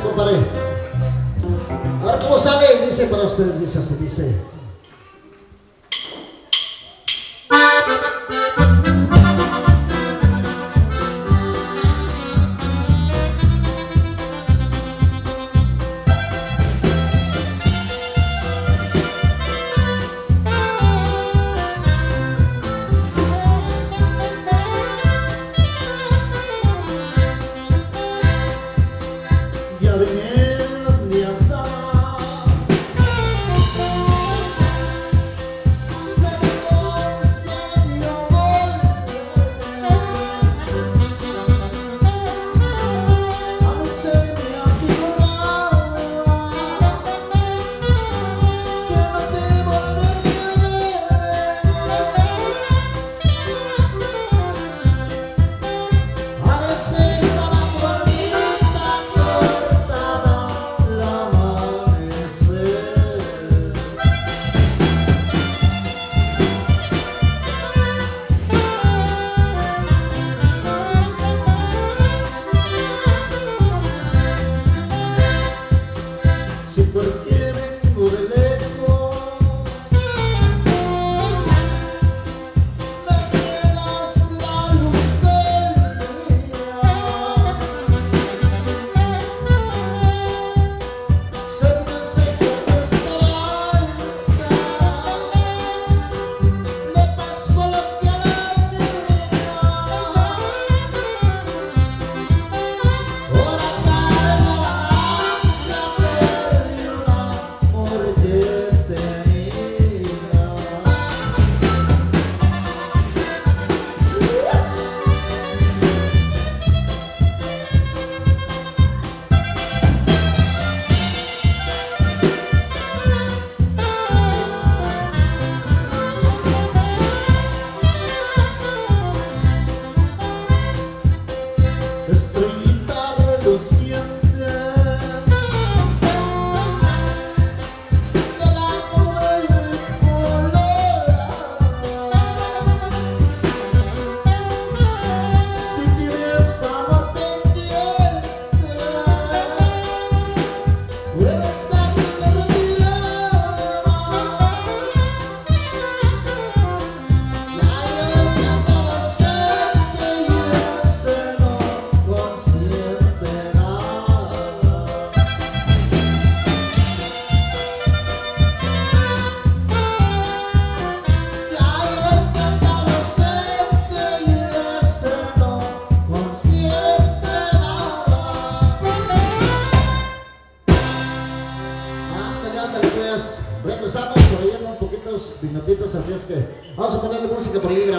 compadre. A ver cómo sale. Dice para ustedes, dice así, dice. Ya vinieron de andar, se dio a mí se me afiguraba que no te volvería a ver. A veces a la cuartita cortada al amanecer. Si porque vengo de lejos, me niegas la luz del día. Se me seca nuestra alza, me pasó lo que a la niña. Ahora cae la balanza, perdí un amor que tenía. Estrellita reluciente de la nube bipolar, si tienes amor pendiente, puedes darle retirada. La lluvia adolescente y este no consiente nada. La lluvia adolescente y este no consiente nada. Ándale, pues. Regresamos por ahí en un poquitos minutitos, así es que vamos a ponerle música por ahí.